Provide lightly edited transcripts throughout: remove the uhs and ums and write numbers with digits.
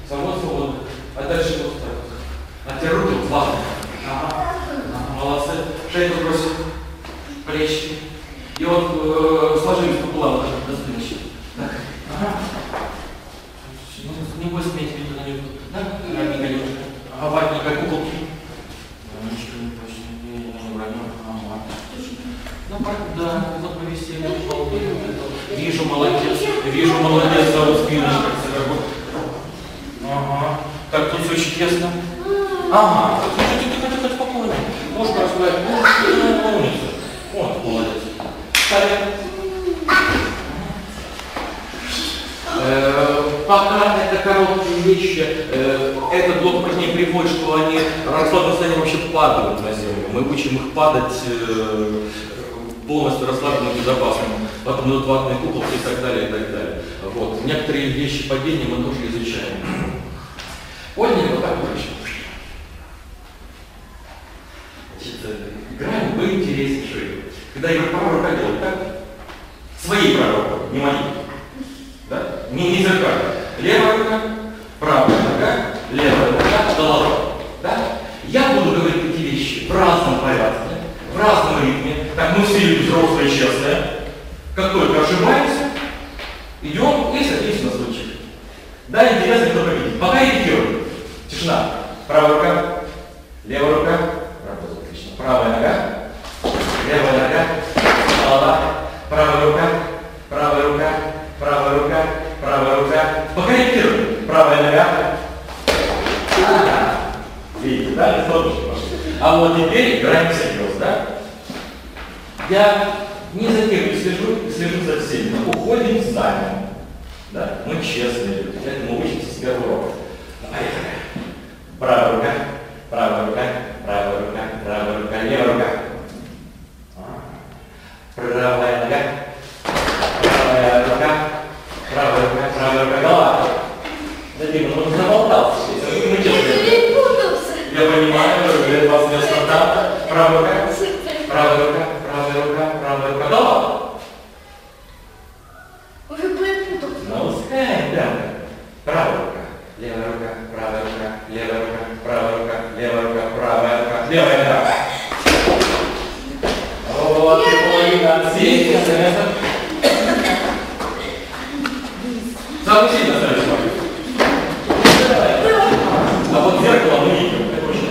Свободно. А дальше вот так. А теперь руки вот ладно. Ага. Молодцы. Шейку бросим. Плечи. И вот сложились пополам даже до спиночки. Так. Ага. Ну, не бойся иметь в виду на нее. Да? Ранненько немножко. Ага, ватненько, куколки. Ничего не точно. Я не броню. Ага. Ну, да, вот повесили. Вижу, молодец. Вижу, молодец, за вот спиночкой. Ага. Так, тут все очень тесно. Ага. Тихо, спокойно. Можно расправить. Умница. Вот, молодец. Ставим. Пока это короткие вещи, этот блок упражнений приводит, что они расслабленное состояние вообще падают на землю. Мы учим их падать полностью расслабленным и безопасным. Потом идут ватные куколки и так далее, и так далее. Вот. Некоторые вещи падения мы тоже изучаем. Подняли вот так больше. Играем вы интереснейшие. Когда игрок правой рукой делает так, своей правой рукой, не моей. Да? Не зеркально. Левая рука, правая нога, левая нога, голова. Да? Я буду говорить такие вещи в разном порядке, в разном ритме. Так мы все люди взрослые, честные. Как только ошибаемся, идем и садимся на стульчик. Да, интересно, кто победит. Пока репетируем. Тишина. Правая рука, левая рука, работает отлично. Правая нога, левая нога, голова, правая рука, правая рука, правая рука, правая рука. Пока репетируем. Правая нога. Видите, да? Не сложно пошли. А вот теперь играем всерьез, да? Я не за кем не слежу за всеми. Мы уходим сами. Да? Мы честные люди. Поэтому учимся с первого урока. Поехали. Правая рука, правая рука, правая рука, правая рука, левая рука. Правая нога, правая рука, правая рука, голова. Да, Дима, ну он заболтался здесь. Мы честные. Я понимаю, для вас не стандарт. Правая рука, правая рука, правая рука, правая рука, голова. Уже перепутался. Ну, скай, да. Правая рука, левая рука, правая рука, левая рука, правая рука, левая рука, правая рука, левая нога. Вот, и половина. Сидите на место. Самый сильно ставишь ноги. А вот зеркало мы видим. Это очень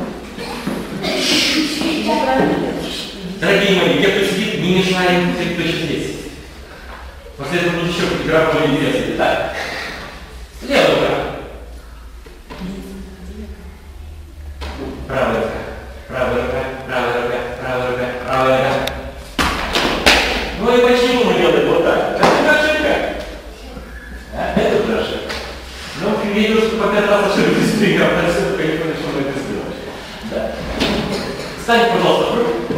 опасно. Дорогие мои, те, кто сидит, не мешаем тем, кто еще здесь. После этого будет еще игра более интересная. Так. Левая рука. Правая рука. Правая рука. Правая рука. Правая рука. Правая рука. Ну и почему мы делаем вот так? Это же ошибка. Это же ошибка. Ну, я вижу, что по 5 раз ошибки быстрее, а все-таки не понял, что мы это сделали. Да. Встань, пожалуйста, в руку.